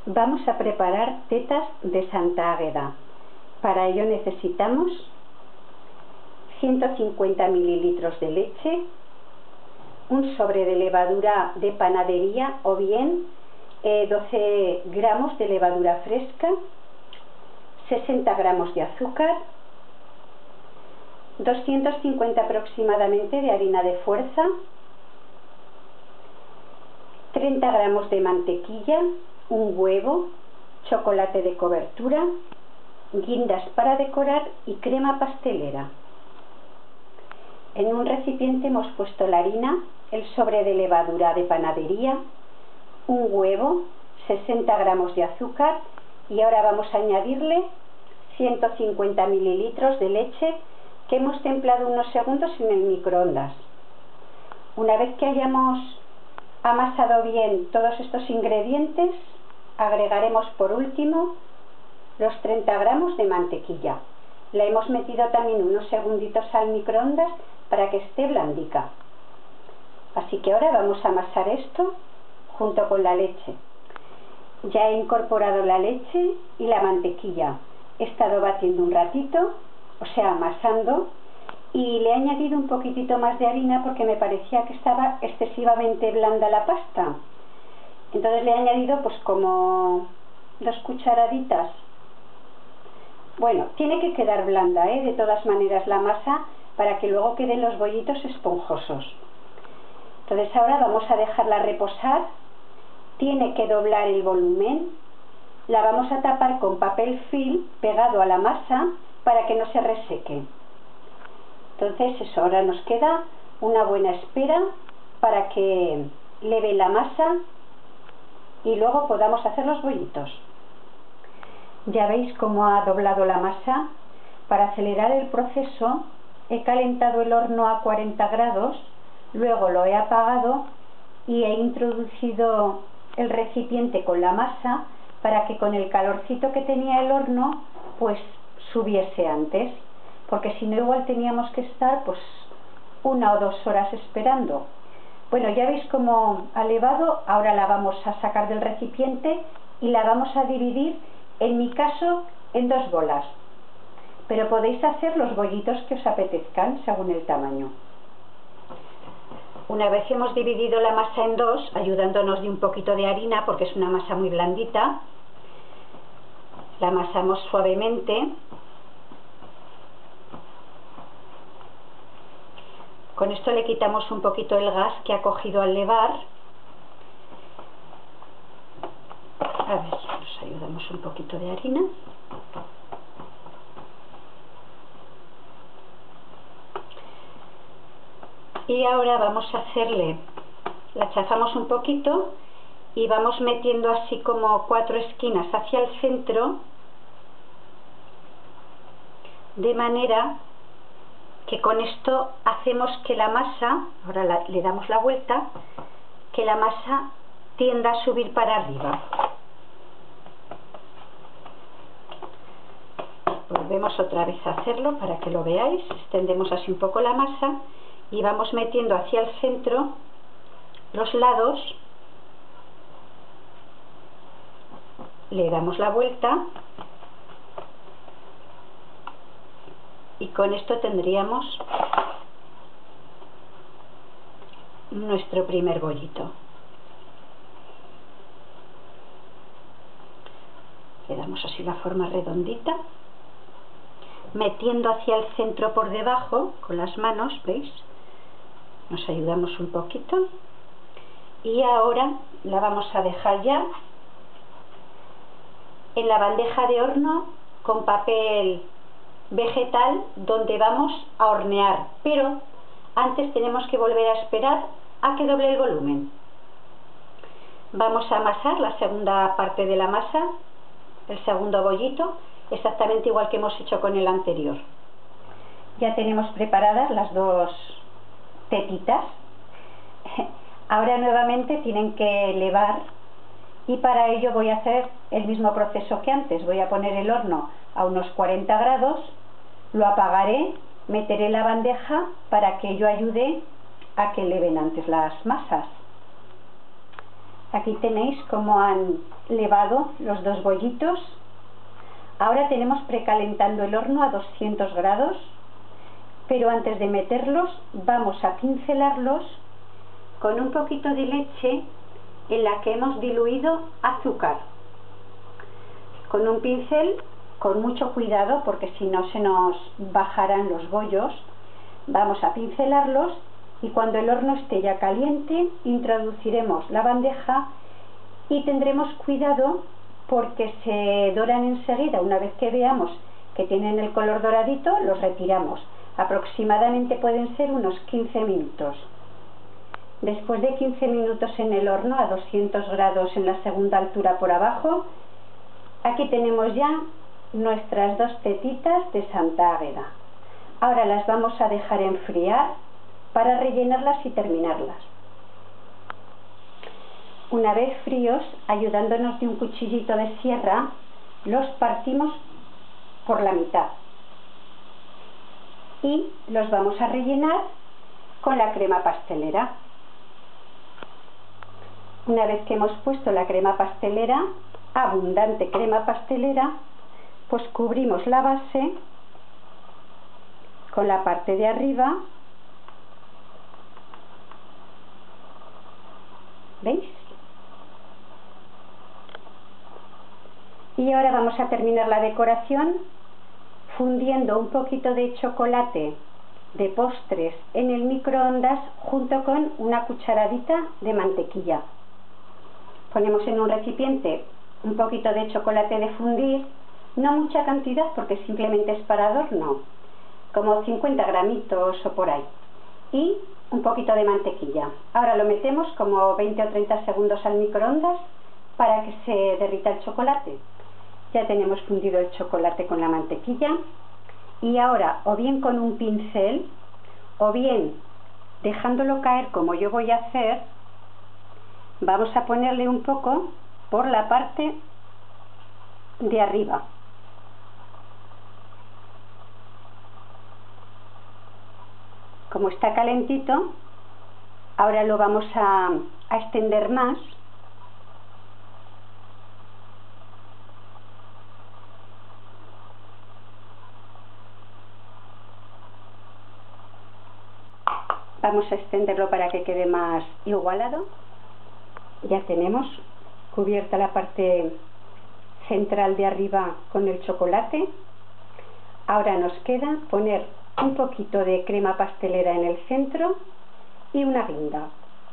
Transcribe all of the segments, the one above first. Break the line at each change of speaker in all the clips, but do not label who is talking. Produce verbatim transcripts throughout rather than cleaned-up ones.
Vamos a preparar tetas de Santa Águeda. Para ello necesitamos ciento cincuenta mililitros de leche, un sobre de levadura de panadería o bien eh, doce gramos de levadura fresca, sesenta gramos de azúcar, doscientos cincuenta aproximadamente de harina de fuerza, treinta gramos de mantequilla, un huevo, chocolate de cobertura, guindas para decorar y crema pastelera. En un recipiente hemos puesto la harina, el sobre de levadura de panadería, un huevo, sesenta gramos de azúcar y ahora vamos a añadirle ciento cincuenta mililitros de leche que hemos templado unos segundos en el microondas. Una vez que hayamos amasado bien todos estos ingredientes, agregaremos por último los treinta gramos de mantequilla. La hemos metido también unos segunditos al microondas para que esté blandica. Así que ahora vamos a amasar esto junto con la leche. Ya he incorporado la leche y la mantequilla. He estado batiendo un ratito, o sea amasando, y le he añadido un poquitito más de harina porque me parecía que estaba excesivamente blanda la pasta. Entonces le he añadido pues como dos cucharaditas. Bueno, tiene que quedar blanda, ¿eh? De todas maneras la masa, para que luego queden los bollitos esponjosos. Entonces ahora vamos a dejarla reposar. Tiene que doblar el volumen. La vamos a tapar con papel film pegado a la masa para que no se reseque. Entonces eso, ahora nos queda una buena espera para que leve la masa y luego podamos hacer los bollitos. Ya veis cómo ha doblado la masa. Para acelerar el proceso he calentado el horno a cuarenta grados, luego lo he apagado y he introducido el recipiente con la masa para que con el calorcito que tenía el horno pues subiese antes, porque si no igual teníamos que estar pues una o dos horas esperando. Bueno, ya veis cómo ha levado. Ahora la vamos a sacar del recipiente y la vamos a dividir, en mi caso, en dos bolas. Pero podéis hacer los bollitos que os apetezcan según el tamaño. Una vez hemos dividido la masa en dos, ayudándonos de un poquito de harina porque es una masa muy blandita, la amasamos suavemente. Con esto le quitamos un poquito el gas que ha cogido al levar. A ver, nos ayudamos un poquito de harina. Y ahora vamos a hacerle, la chafamos un poquito y vamos metiendo así como cuatro esquinas hacia el centro, de manera que con esto hacemos que la masa, ahora la, le damos la vuelta, que la masa tienda a subir para arriba. Volvemos otra vez a hacerlo para que lo veáis. Extendemos así un poco la masa y vamos metiendo hacia el centro los lados, le damos la vuelta y con esto tendríamos nuestro primer bollito. Le damos así la forma redondita, metiendo hacia el centro por debajo con las manos, ¿veis? Nos ayudamos un poquito y ahora la vamos a dejar ya en la bandeja de horno con papel vegetal donde vamos a hornear, pero antes tenemos que volver a esperar a que doble el volumen. Vamos a amasar la segunda parte de la masa, el segundo bollito, exactamente igual que hemos hecho con el anterior. Ya tenemos preparadas las dos tetitas. Ahora nuevamente tienen que levar y para ello voy a hacer el mismo proceso que antes. Voy a poner el horno a unos cuarenta grados, lo apagaré, meteré la bandeja para que ello ayude a que leven antes las masas. Aquí tenéis cómo han levado los dos bollitos. Ahora tenemos precalentando el horno a doscientos grados, pero antes de meterlos vamos a pincelarlos con un poquito de leche en la que hemos diluido azúcar. Con un pincel, con mucho cuidado, porque si no se nos bajarán los bollos. Vamos a pincelarlos y cuando el horno esté ya caliente, introduciremos la bandeja y tendremos cuidado porque se doran enseguida. Una vez que veamos que tienen el color doradito, los retiramos. Aproximadamente pueden ser unos quince minutos. Después de quince minutos en el horno a doscientos grados en la segunda altura por abajo, aquí tenemos ya nuestras dos tetitas de Santa Águeda. Ahora las vamos a dejar enfriar para rellenarlas y terminarlas. Una vez fríos, ayudándonos de un cuchillito de sierra, los partimos por la mitad y los vamos a rellenar con la crema pastelera. Una vez que hemos puesto la crema pastelera, abundante crema pastelera, pues cubrimos la base con la parte de arriba. ¿Veis? Y ahora vamos a terminar la decoración fundiendo un poquito de chocolate de postres en el microondas junto con una cucharadita de mantequilla. Ponemos en un recipiente un poquito de chocolate de fundir, no mucha cantidad porque simplemente es para adorno, como cincuenta gramitos o por ahí, y un poquito de mantequilla. Ahora lo metemos como veinte o treinta segundos al microondas para que se derrita el chocolate. Ya tenemos fundido el chocolate con la mantequilla y ahora o bien con un pincel o bien dejándolo caer como yo voy a hacer, vamos a ponerle un poco por la parte de arriba. Como está calentito, ahora lo vamos a, a extender más. Vamos a extenderlo para que quede más igualado. Ya tenemos cubierta la parte central de arriba con el chocolate. Ahora nos queda poner un poquito de crema pastelera en el centro y una guinda.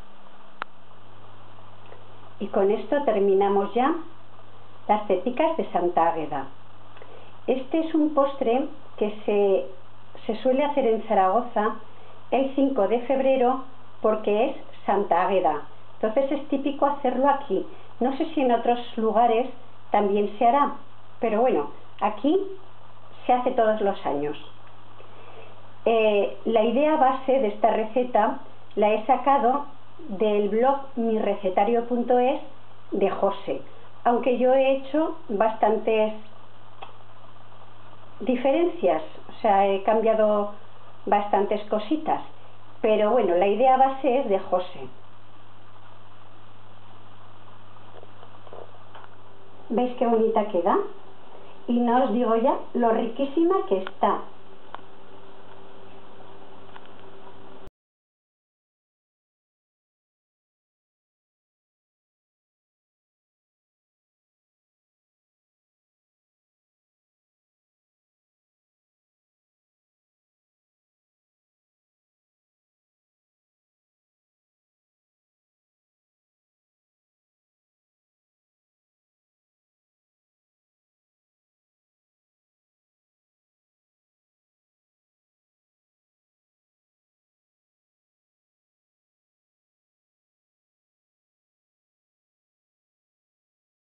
Y con esto terminamos ya las teticas de Santa Águeda. Este es un postre que se, se suele hacer en Zaragoza el cinco de febrero porque es Santa Águeda. Entonces es típico hacerlo aquí. No sé si en otros lugares también se hará, pero bueno, aquí se hace todos los años. Eh, la idea base de esta receta la he sacado del blog mi recetario punto es de José, aunque yo he hecho bastantes diferencias, o sea, he cambiado bastantes cositas, pero bueno, la idea base es de José. ¿Veis qué bonita queda? Y no os digo ya lo riquísima que está.